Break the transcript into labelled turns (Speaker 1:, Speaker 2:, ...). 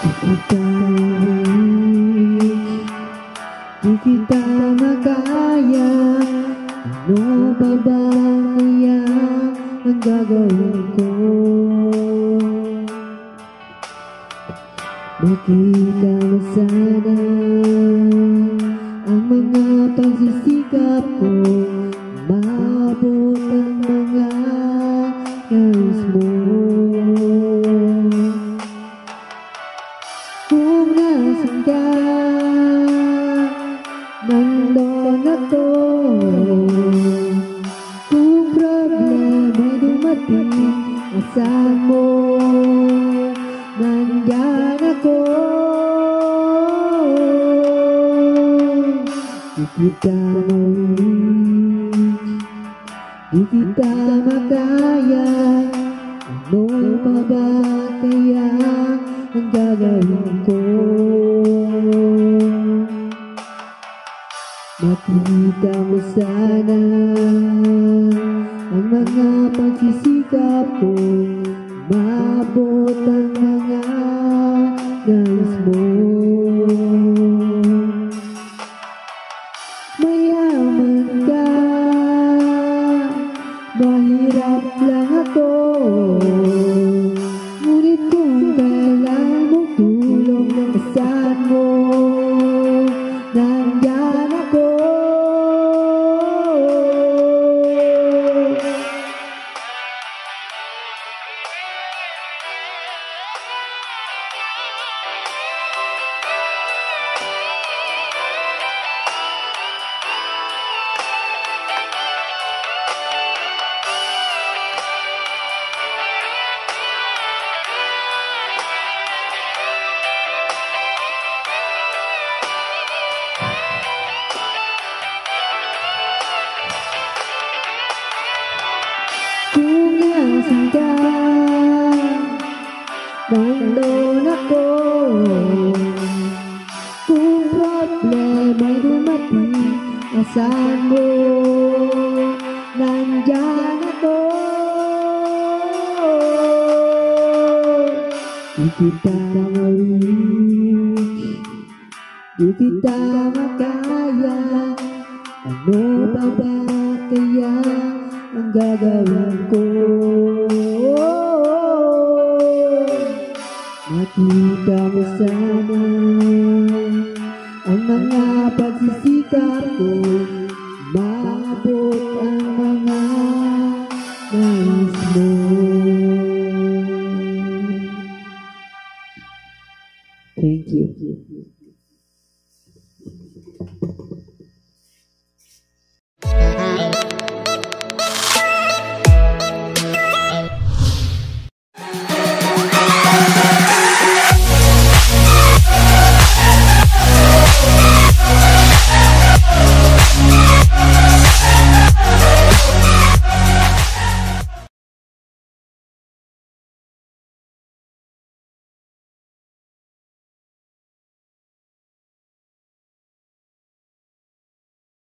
Speaker 1: Di kita makaya. Ano pa ba kaya ang gagawin ko? Makita mo sana ang mga pagsisikap ko, maabot ang mga nais mo. Kung nasan ka, nandun ako. Kung problema'y dumating, asahan mo, nandyan ako. Di kita mawis, di kita makaya. Ano pa ba kaya ang gagawin ko? Makita mo sana ang mga pagsisikap ko, maabot ang mga nais mo. Mayaman ka, mahirap lang ako. Ngunit kung kailangan mong tulong, asahan mo, nandyan ako. Kung nasan ka, nandun ako. Kung problema'y dumating, asahan mo, nandyan ako. Di kita mawis, di kita makaya. Ano pa ba kaya ang gagawin ko? Makita mo sana ang mga pagsisikap ko,